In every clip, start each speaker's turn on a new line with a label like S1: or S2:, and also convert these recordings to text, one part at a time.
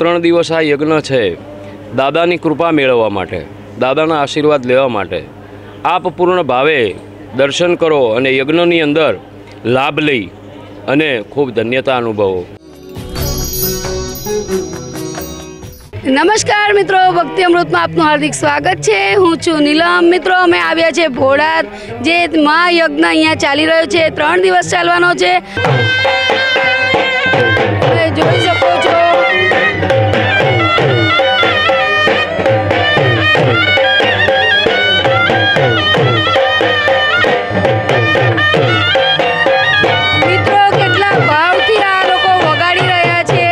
S1: 3 દિવસ આ યજ્ઞ છે દાદાની કૃપા મેળવવા માટે, દાદાના આશીર્વાદ લેવા માટે આપ પૂર્ણ ભાવે દર્શન કરો અને યજ્ઞની અંદર લાભ લઈ અને ખૂબ ધન્યતા અનુભવો।
S2: નમસ્કાર મિત્રો, ભક્તિ અમૃતમાં આપનું હાર્દિક સ્વાગત છે। હું છું નીલમ। મિત્રો અમે આવ્યા છે ભોળાદ, જે મહાયજ્ઞ અહીંયા ચાલી રહ્યો છે, 3 દિવસ ચાલવાનો છે। તમે જોઈ શકો છો મિત્રો કેટલા ભાવથી આ લોકો વગાડી રહ્યા છે।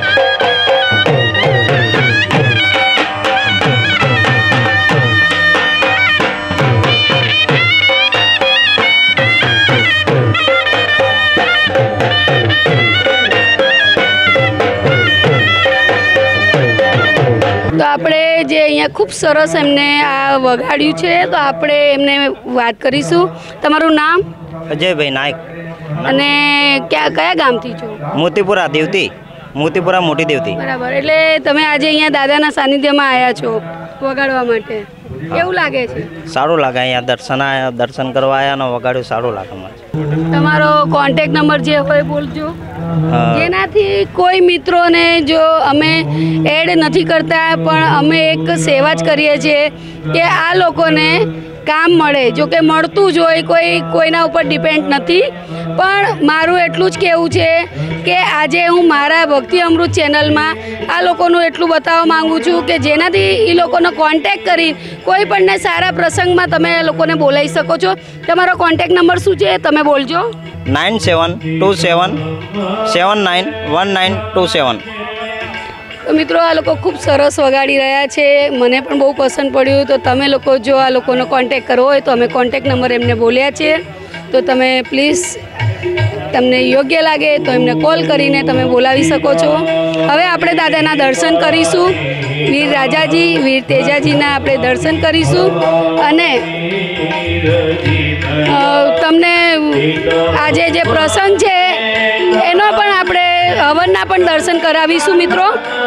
S2: તો આપણે જે અહીંયા ખૂબ સરસ એમને આ વગાડ્યું છે, તો આપણે એમને વાત કરીશું। તમારું નામ?
S3: અજયભાઈ નાયક।
S2: અને કયા ગામથી છો?
S3: મોતીપુરા દેવતી, મોતીપુરા મોટી દેવતી।
S2: બરાબર, એટલે તમે આજે અહીંયા દાદાના સાનિધ્યમાં આવ્યા છો વગાડવા માટે, કેવું લાગે છે?
S3: સારું લાગે, અહીંયા દર્શન કરવા આવ્યા ને વગાડ્યું, સારું લાગે મને।
S2: તમારો કોન્ટેક્ટ નંબર જે હોય બોલજો, જેનાથી કોઈ મિત્રોને, જો અમે એડ નથી કરતા પણ અમે એક સેવા જ કરીએ છીએ કે આ લોકોને કામ મળે। જો કે મળતું જ હોય, કોઈના ઉપર ડિપેન્ડ નથી, પણ મારું એટલું જ કહેવું છે કે આજે હું મારા ભક્તિ અમૃત ચેનલમાં આ લોકોનું એટલું બતાવવા માગું છું કે જેનાથી એ લોકોનો કોન્ટેક્ટ કરી કોઈ પણને સારા પ્રસંગમાં તમે લોકોને બોલાવી શકો છો। તમારો કોન્ટેક્ટ નંબર શું છે તમે બોલજો?
S3: 9727791927।
S2: તો મિત્રો આ લોકો ખૂબ સરસ વગાડી રહ્યા છે, મને પણ બહુ પસંદ પડ્યું। તો તમે લોકો જો આ લોકોનો કોન્ટેક્ટ કરવો હોય તો અમે કોન્ટેક્ટ નંબર એમને બોલ્યા છે, તો તમે પ્લીઝ તમને યોગ્ય લાગે તો એમને કોલ કરીને તમે બોલાવી શકો છો। હવે આપણે દાદાના દર્શન કરીશું, વીર રાજાજી, વીર તેજાજીના આપણે દર્શન કરીશું અને તમને આજે જે પ્રસંગ છે એનો પણ આપણે હવનના પણ દર્શન કરાવીશું મિત્રો।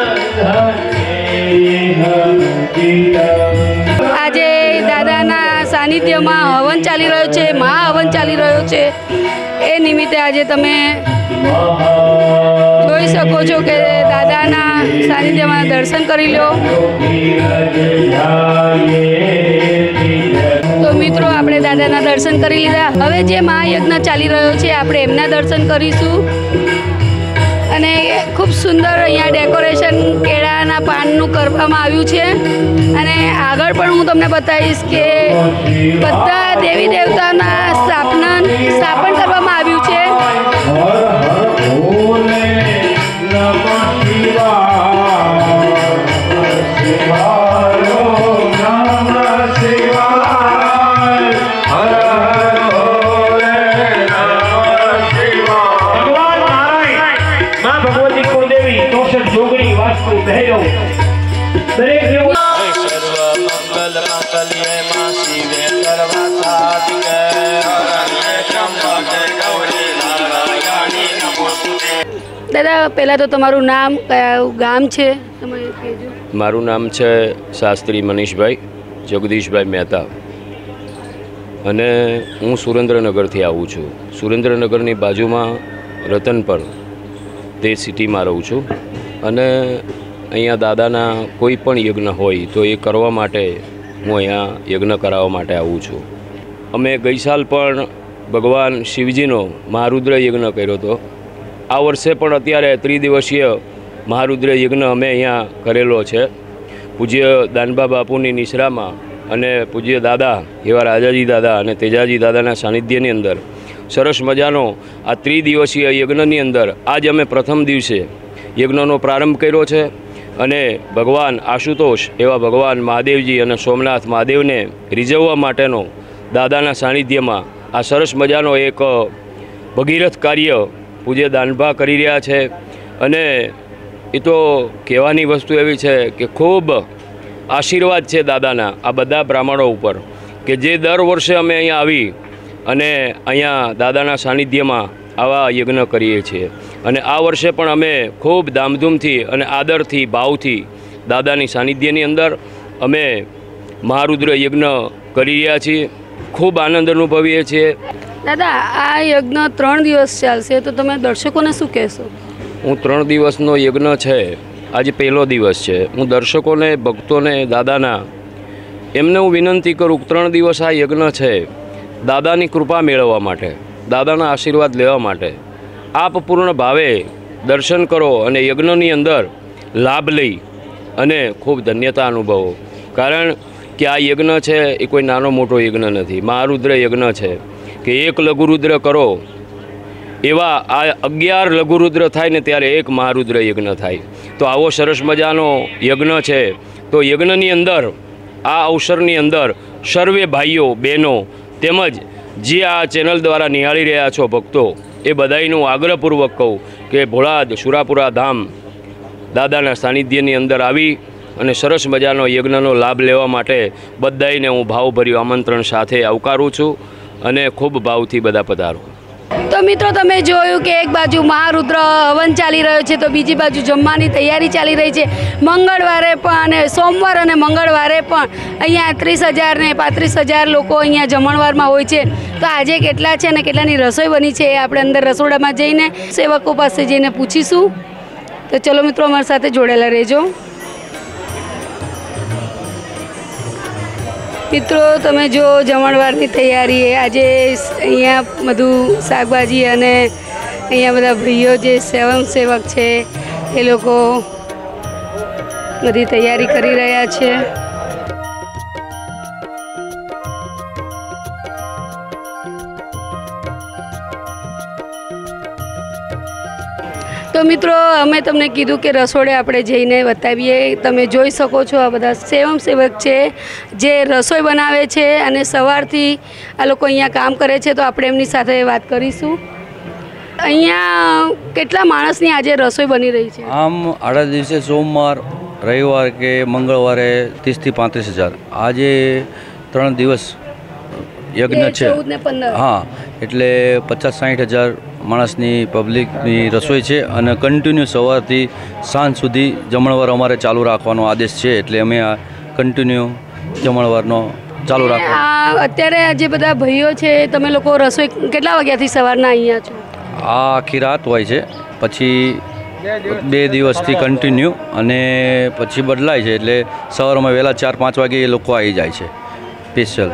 S2: આજે દાદાના સાનિધ્યમાં હવન ચાલી રહ્યો છે, મહાહવન ચાલી રહ્યો છે, એ નિમિત્તે આજે તમે જોઈ શકો છો કે દાદાના સાનિધ્યમાં દર્શન કરી લો। તો મિત્રો આપણે દાદાના દર્શન કરી લીધા, હવે જે મહાયજ્ઞ ચાલી રહ્યો છે આપણે એમના દર્શન કરીશું। અને ખૂબ સુંદર અહીંયા ડેકોરેશન કેળાના પાનનું કરવામાં આવ્યું છે, અને આગળ પણ હું તમને બતાવીશ કે બધા દેવી દેવતાના સ્થાપન કરવામાં આવ્યું છે। દાદા પહેલાં તો તમારું નામ, કયા ગામ છે તમે કહેજો?
S1: મારું નામ છે શાસ્ત્રી મનીષભાઈ જગદીશભાઈ મહેતા, અને હું સુરેન્દ્રનગરથી આવું છું। સુરેન્દ્રનગરની બાજુમાં રતનપર તે સિટીમાં રહું છું, અને અહીંયા દાદાના કોઈ પણ યજ્ઞ હોય તો એ કરવા માટે હું અહીંયા યજ્ઞ કરાવવા માટે આવું છું। અમે ગઈ સાલ પણ ભગવાન શિવજીનો મહારુદ્ર યજ્ઞ કર્યો હતો। આ વર્ષે પણ અત્યારે 3 દિવસીય મહારુદ્ર યજ્ઞ અમે અહીંયા કરેલો છે પૂજ્ય દાનબા બાપુની નિશ્રામાં, અને પૂજ્ય દાદા એવા રાજાજી દાદા અને તેજાજી દાદાના સાનિધ્યની અંદર સરસ મજાનો આ 3 દિવસીય યજ્ઞની અંદર આજ અમે પ્રથમ દિવસે યજ્ઞનો પ્રારંભ કર્યો છે, અને ભગવાન આશુતોષ એવા ભગવાન મહાદેવજી અને સોમનાથ મહાદેવને રીઝવવા માટેનો દાદાના સાનિધ્યમાં આ સરસ મજાનો એક ભગીરથ કાર્ય પૂજ્ય દાનભા કરી રહ્યા છે। અને એ તો કહેવાની વસ્તુ એવી છે કે ખૂબ આશીર્વાદ છે દાદાના આ બધા બ્રાહ્મણો ઉપર, કે જે દર વર્ષે અમે અહીંયા આવી અને અહીંયા દાદાના સાનિધ્યમાં આવા યજ્ઞ કરીએ છીએ। અને આ વર્ષે પણ અમે ખૂબ ધામધૂમથી અને આદરથી ભાવથી દાદાની સાનિધ્યની અંદર અમે મહારુદ્ર યજ્ઞ કરી રહ્યા છીએ. ખૂબ આનંદ અનુભવીએ છીએ.
S2: દાદા, આ યજ્ઞ 3 દિવસ ચાલશે, તો તમે દર્શકોને શું કહેશો?
S1: હું 3 દિવસનો યજ્ઞ છે, આજે પહેલો દિવસ છે. હું દર્શકોને, ભક્તોને, દાદાના એમને હું વિનંતી કરું કે 3 દિવસ આ યજ્ઞ છે દાદાની કૃપા મેળવવા માટે, દાદાના આશીર્વાદ લેવા માટે. આપ પૂર્ણ ભાવે દર્શન કરો અને યજ્ઞની અંદર લાભ લઈ અને ખૂબ ધન્યતા અનુભવો. કારણ કે આ યજ્ઞ છે એ કોઈ નાનો મોટો યજ્ઞ નથી. મહારુદ્ર યજ્ઞ છે કે એક લઘુરુદ્ર કરો એવા આ 11 લઘુરુદ્ર થાય ને ત્યારે એક મહારુદ્ર યજ્ઞ થાય. તો આવો સરસ મજાનો યજ્ઞ છે. તો યજ્ઞની અંદર આ અવસરની અંદર સર્વે ભાઈઓ બહેનો તેમજ જે આ ચેનલ દ્વારા નિહાળી રહ્યા છો ભક્તો, એ બધાયનું આગ્રહપૂર્વક કહું કે ભોળાદ સુરાપુરા ધામ દાદાના સાનિધ્યની અંદર આવી અને સરસ મજાનો યજ્ઞનો લાભ લેવા માટે બધાયને હું ભાવભર્યું આમંત્રણ સાથે આવકારું છું અને ખૂબ ભાવથી બધા પધારો.
S2: તો મિત્રો, તમે જોયું કે એક બાજુ મહારુદ્ર હવન ચાલી રહ્યો છે, તો બીજી બાજુ જમવાની તૈયારી ચાલી રહી છે. મંગળવારે પણ અને સોમવાર અને મંગળવારે પણ અહીંયા 30,000 ને 35,000 લોકો અહીંયા જમણવારમાં હોય છે. તો આજે કેટલા છે અને કેટલાની રસોઈ બની છે એ આપણે અંદર રસોડામાં જઈને સેવકો પાસે જઈને પૂછીશું. તો ચલો મિત્રો, અમારી સાથે જોડેલા રહેજો. મિત્રો, તમે જો જમણવારની તૈયારી આજે અહીંયા બધું શાકભાજી અને અહીંયા બધા ભાઈઓ જે સેવક છે એ લોકો બધી તૈયારી કરી રહ્યા છે. તો મિત્રો, અમે તમને કીધું કે રસોડે આપણે જઈને બતાવીએ. તમે જોઈ શકો છો આ બધા સેવક છે જે રસોઈ બનાવે છે અને સવારથી આ લોકો અહીંયા કામ કરે છે. તો આપણે એમની સાથે વાત કરીશું. અહીંયા કેટલા માણસની આજે રસોઈ બની રહી છે?
S4: આમ આડા દિવસે સોમવાર, રવિવાર કે મંગળવારે 30,000 થી 35,000. આજે 3 દિવસ યજ્ઞ છે.
S2: 14 ને 15.
S4: હા, એટલે 50-60,000 માણસની પબ્લિકની રસોઈ છે અને કન્ટિન્યુ સવારથી સાંજ સુધી જમણવાર અમારે ચાલુ રાખવાનો આદેશ છે. એટલે અમે આ કન્ટિન્યુ જમણવારનો ચાલુ રાખવાનો.
S2: અત્યારે જે બધા ભાઈઓ છે, તમે લોકો રસોઈ કેટલા વાગ્યાથી સવારના અહીંયા છો?
S4: આ આખી રાત હોય છે, પછી 2 દિવસથી કન્ટિન્યુ અને પછી બદલાય છે. એટલે સવારમાં વહેલા 4-5 વાગે એ લોકો આવી જાય છે સ્પેશિયલ.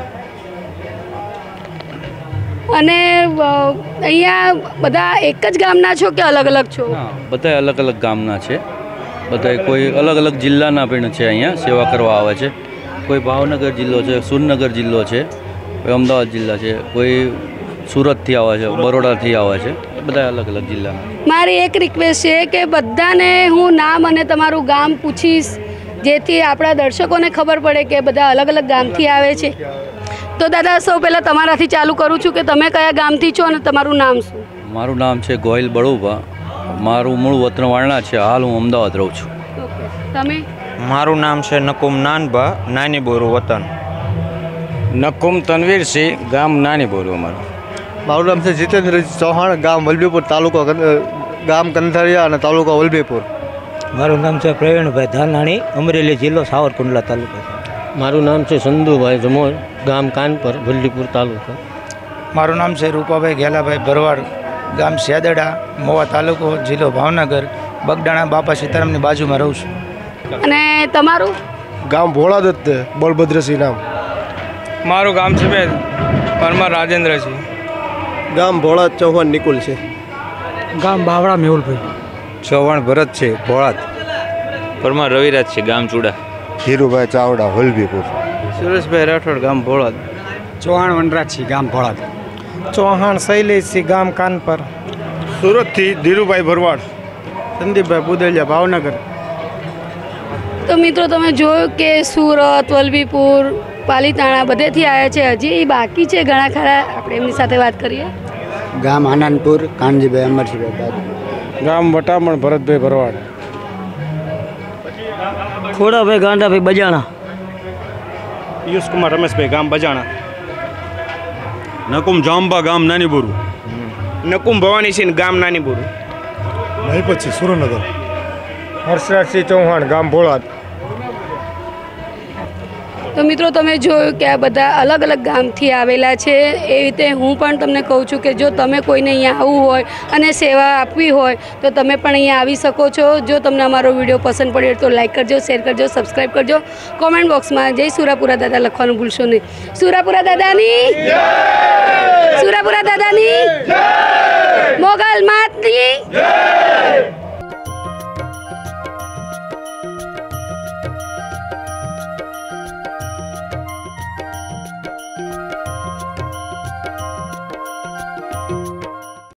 S2: અને અહીંયા બધા એક જ ગામના છો કે અલગ અલગ છો?
S4: બધા અલગ અલગ ગામના છે. બધા કોઈ અલગ અલગ જિલ્લાના પણ છે, અહીંયા સેવા કરવા આવે છે. કોઈ ભાવનગર જિલ્લો છે, સુરનગર જિલ્લો છે, કોઈ અમદાવાદ જિલ્લા છે, કોઈ સુરતથી આવે છે, બરોડાથી આવે છે. બધા અલગ અલગ જિલ્લાના. મારી એક રિક્વેસ્ટ છે કે બધાને હું નામ અને તમારું ગામ પૂછીશ, જેથી આપણા દર્શકોને ખબર પડે કે બધા અલગ અલગ ગામથી આવે છે. તો દાદા, સૌ પહેલાં તમારાથી ચાલુ કરું છું કે તમે કયા ગામથી છો અને તમારું નામ શું? મારું નામ છે ગોહિલ બળુભા. મારું મૂળ વતન વારણા છે. હાલ હું અમદાવાદ રહું છું.
S2: તમે?
S5: મારું નામ છે નકુમ નાનભા, નાની બોરું વતન.
S6: નકુમ તનવીરસિંહ, ગામ નાની બોરું અમારું.
S7: મારું નામ છે જીતેન્દ્ર ચૌહાણ, ગામ વલભીપુર, તાલુકો ગામ કંથારિયા અને તાલુકો વલભીપુર.
S8: મારું નામ છે પ્રવીણભાઈ ધાનાણી, અમરેલી જિલ્લો, સાવરકુંડલા તાલુકો.
S9: મારું નામ છે સંધુભાઈ જમોર, ગામ કાનપર, વલ્લીપુર તાલુકો.
S10: મારું નામ છે રૂપાભાઈ ઘેલાભાઈ ભરવાડ, ગામ સેદડા, મોવા તાલુકો, જિલ્લો ભાવનગર, બગડાણા બાપા સીતારામની બાજુમાં રહું છું.
S2: અને તમારું?
S7: ગામ ભોળાદત્ત, બળભદ્રસિંહ નામ.
S5: મારું ગામ છે પરમાર રાજેન્દ્રસિંહ.
S7: ગામ ભોળાદ ચૌહાણ નિકુલ છે.
S8: ગામ બાવળા મેહુલભાઈ.
S5: ચૌહાણ ભરત છે, ભોળાદ. પરમાર રવિરાજ છે, ગામ ચુડા.
S7: ધીરુભાઈ ચાવડા, વલભીપુર.
S5: સુરેશભાઈ રાઠોડ, ગામ ભોળાદ.
S8: ચૌહાણ વનરાજસિંહ, ગામ ભોળાદ.
S10: ચૌહાણ શૈલેષસિંહ, ગામ કાનપર.
S7: સુરતથી ધીરુભાઈ ભરવાડ.
S10: સંદીપભાઈ બુદેલિયા, ભાવનગર.
S2: તો મિત્રો, તમે જોયું કે સુરત, વલભીપુર, પાલીતાણા બધેથી આવ્યા છે. હજી બાકી છે ઘણા ખરા, આપણે એમની સાથે વાત કરીએ.
S8: ગામ આનંદપુર, કાનજીભાઈ અમરસિંહભાઈ.
S7: ગામ વટામણ, ભરતભાઈ ભરવાડ.
S8: ખોડાભાઈ ગાંડાભાઈ બજાણા.
S7: પિયુષકુમાર રમેશભાઈ, ગામ બજાણા.
S5: નકુમ જાંબા, ગામ નાની બોરું.
S10: નકુમ ભવાનીસિંહ, ગામ નાની બોરું.
S11: પછી સુરેન્દ્રનગર. હર્ષરાજસિંહ ચૌહાણ, ગામ ભોળાદ.
S2: તો મિત્રો તમે જોયું કે આ બધા અલગ અલગ ગામથી આવેલા છે. એ રીતે હું પણ તમને કહું છું કે જો તમે કોઈને અહીંયા આવવું હોય અને સેવા આપવી હોય તો તમે પણ અહીંયા આવી શકો છો. જો તમને અમારો વિડીયો પસંદ પડ્યો તો લાઈક કરજો, શેર કરજો, સબસ્ક્રાઈબ કરજો. કોમેન્ટ બોક્સમાં જય સુરાપુરા દાદા લખવાનું ભૂલશો નહીં. સુરાપુરા દાદાની જય! સુરાપુરા દાદાની જય! મોગલ માતની જય!